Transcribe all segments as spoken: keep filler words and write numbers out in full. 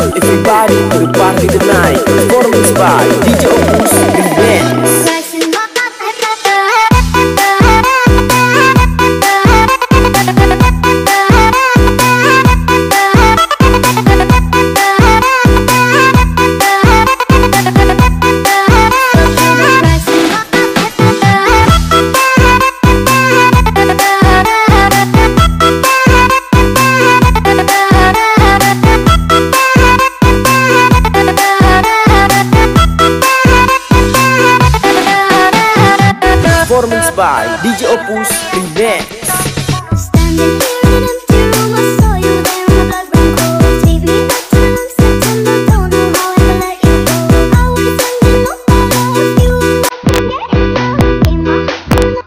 Welcome everybody to the party tonight. Performance by D J Opus Remix. Performance by D J Opus Remix. Standing here in an empty room, I saw you there, my blood ran cold. Gave me the time, September, don't know how I ever let you go. I was sending no photo of you. In my heart.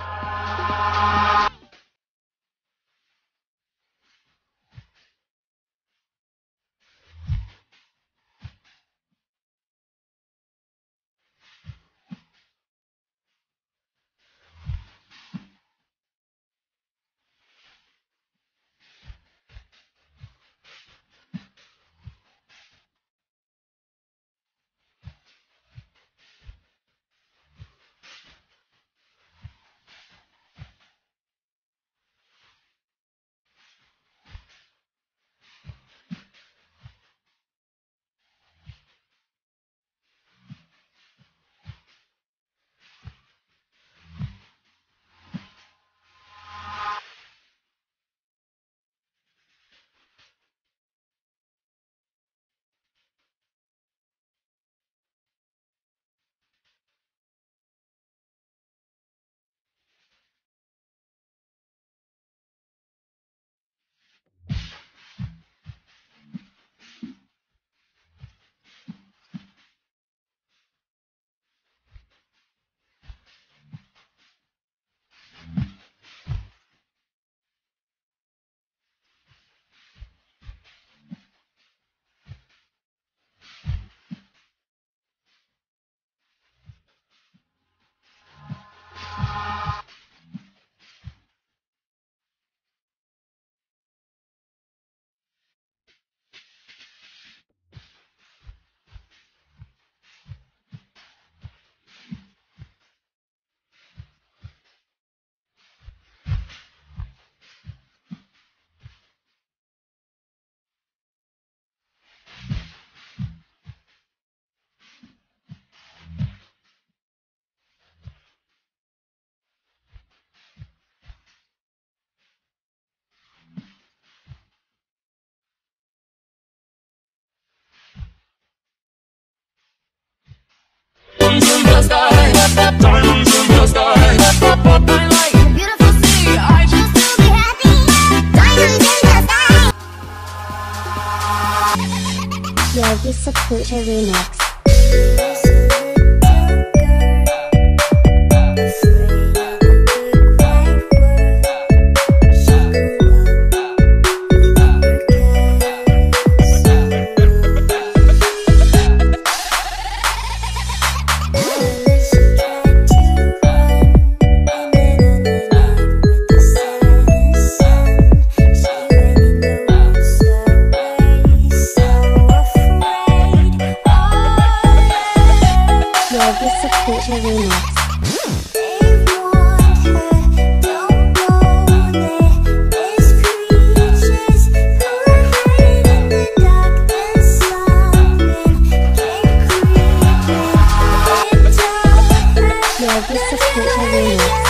Diamonds in the sky, diamonds in the sky. I like a beautiful city, I just to be happy. Diamonds in the sky. Yogi Saputo Remix. Yogi Saputo Remix. Yogi Saputo Remix.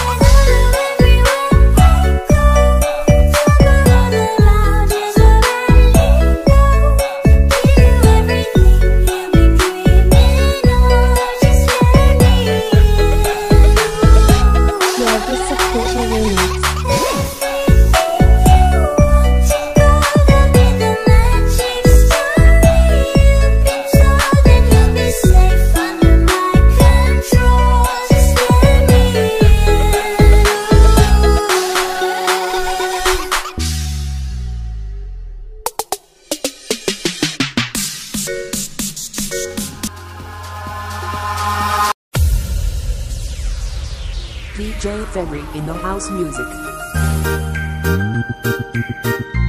D J Fenry in the house music.